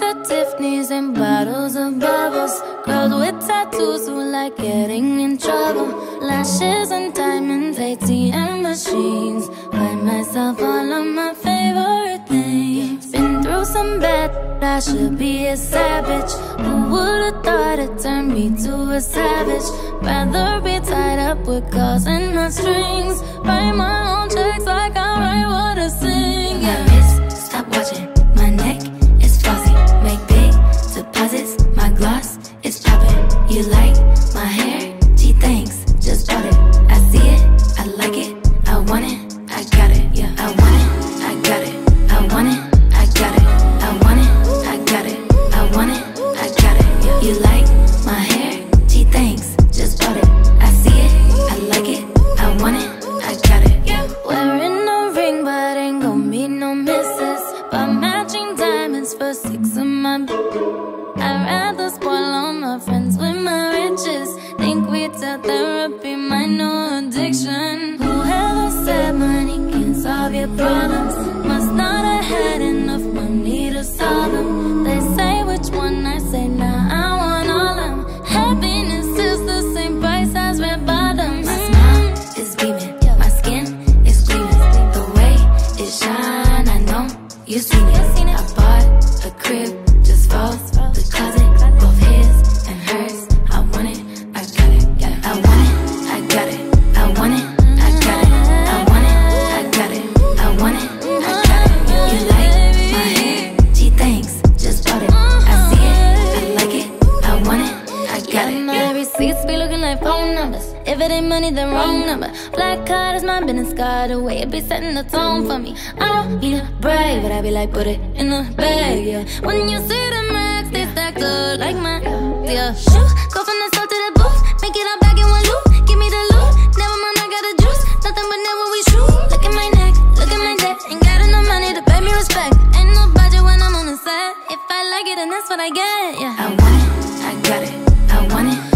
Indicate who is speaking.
Speaker 1: at Tiffany's and bottles of bubbles. Girls with tattoos who like getting in trouble. Lashes and diamonds, ATM machines. Buy myself all of my favorite things. Been through some bad, I should be a savage. Who would've thought it turned me to a savage? Rather be tied up with calls and not strings. Write my own checks like I write what I sing. Yeah. My wrist, stop watching. My neck is flossy. Make big deposits. My gloss is popping. You like my hair? Gee, thanks. Just bought it. I see it. I like it. I want it. I got it. Yeah. I want it. I got it. I want it. I got it. I want it. I got it. I want it. I got it. Yeah. You like my hair? Gee, thanks. Just bought it. I see it. I like it. I want it. I got it. Yeah. Wearing a ring, but ain't gon' be no misses. But matching diamonds for 6 of my. I'd rather spoil all my friends with my riches. Think we tell therapy my new addiction. Whoever said money can solve your problems must not have had enough money to solve them. They say which one, I say nah, I want all them. Happiness is the same price as red bottoms. My smile is beaming, my skin is gleaming. The way it shine, I know you seen it. I bought a crib just for the closet, both his and hers. I want it, I got it. I want it, I got it. I want it, I got it. I want it, I got it. I want it, I got it. You like my hair? Gee, thanks. Just bought it. I see it, I like it. I want it, I got it. My receipts be looking like phone numbers. If it ain't money, then wrong number. Black card is my business card. The way it be setting the tone for me. I don't need a brag, but I be like, put it in the bag, yeah. When you see the max, they stacked up like my, yeah. Shoot, go from the south to the booth. Make it all back in one loop. Give me the loot. Never mind, I got the juice. Nothing but never we shoot. Look at my neck, look at my debt. Ain't got enough money to pay me respect. Ain't no budget when I'm on the set. If I like it, then that's what I get, yeah. I want it, I got it. I want it.